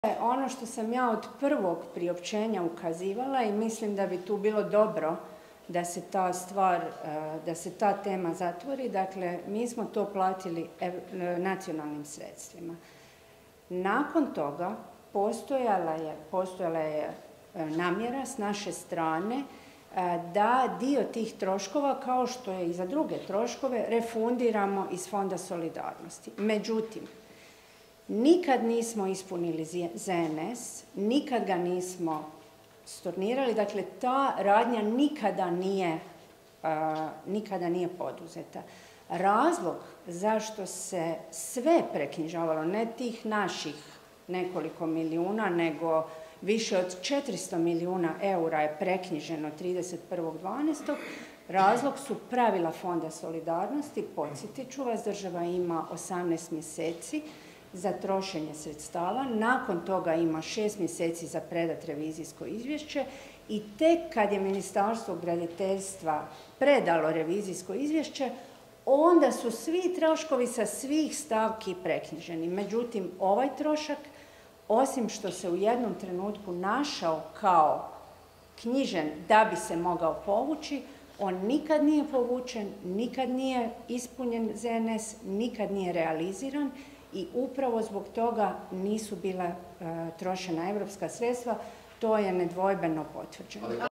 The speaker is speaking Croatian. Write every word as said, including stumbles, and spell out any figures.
Ono što sam ja od prvog priopćenja ukazivala i mislim da bi tu bilo dobro da se ta stvar, da se ta tema zatvori, dakle, mi smo to platili nacionalnim sredstvima. Nakon toga postojala je, postojala je namjera s naše strane da dio tih troškova, kao što je i za druge troškove, refundiramo iz Fonda solidarnosti. Međutim, nikad nismo ispunili Z N S, nikad ga nismo stornirali, dakle ta radnja nikada nije, uh, nikada nije poduzeta. Razlog zašto se sve preknjižavalo, ne tih naših nekoliko milijuna, nego više od četiristo milijuna eura je preknjiženo trideset prvog dvanaestog Razlog su pravila Fonda solidarnosti. Podsjetit ću vas, država ima osamnaest mjeseci za trošenje sredstava, nakon toga ima šest mjeseci za predat revizijsko izvješće i tek kad je Ministarstvo graditeljstva predalo revizijsko izvješće, onda su svi troškovi sa svih stavki preknjiženi. Međutim, ovaj trošak, osim što se u jednom trenutku našao kao knjižen da bi se mogao povući, on nikad nije povučen, nikad nije ispunjen Z N S, nikad nije realiziran i upravo zbog toga nisu bila uh, trošena europska sredstva, to je nedvojbeno potvrđeno.